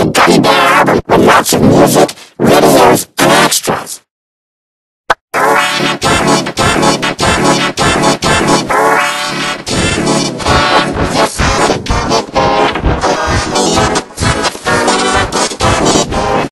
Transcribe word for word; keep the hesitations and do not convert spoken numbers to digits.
the Gummy Bear album with lots of music